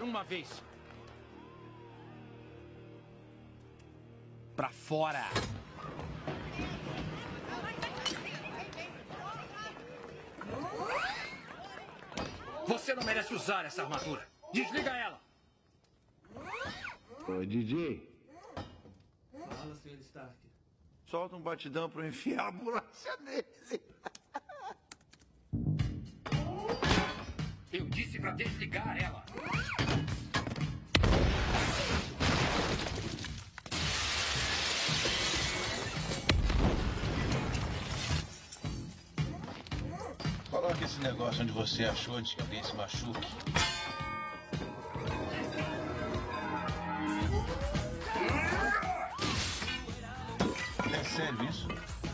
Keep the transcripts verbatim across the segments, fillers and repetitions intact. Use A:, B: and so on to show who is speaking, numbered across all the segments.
A: uma vez. Pra fora. Você não merece usar essa armadura. Desliga ela.
B: Ô, D J.
C: Fala, senhor Stark.
B: Solta um batidão pra eu enfiar a ambulância nele.
A: Eu disse pra desligar ela.
D: Coloque esse negócio onde você achou antes que alguém se machuque. É sério isso?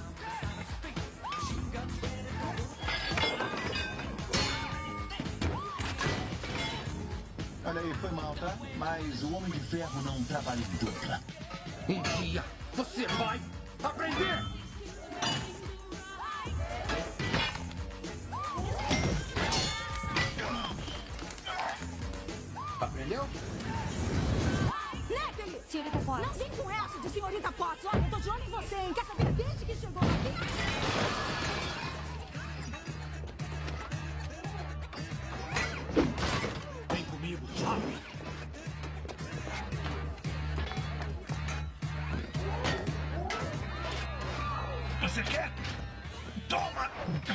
E: Olha aí, foi mal, tá? Mas o Homem de Ferro não trabalha em dupla.
A: Um dia você vai aprender! Aprendeu?
F: Natalie!
G: Senhorita Potts.
F: Não vem com essa de senhorita Potts. Olha, eu tô de olho em você, hein? Quer saber desde que chegou aqui?
A: Vem comigo, Charlie.
D: Você quer? Toma!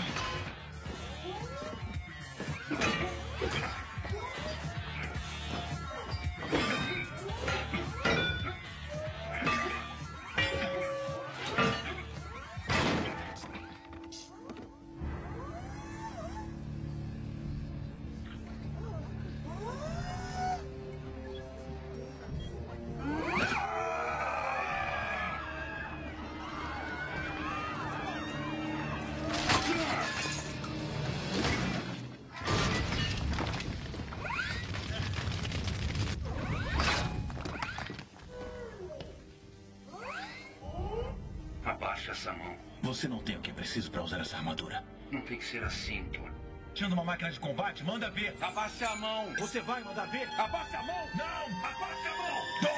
A: Abaixa essa mão.
E: Você não tem o que é preciso pra usar essa armadura.
A: Não tem que ser assim, Thor.
E: Tinha uma máquina de combate? Manda ver.
A: Abaixa a mão.
E: Você vai mandar ver?
A: Abaixa a mão.
E: Não!
A: Abaixa a mão.
E: Thor!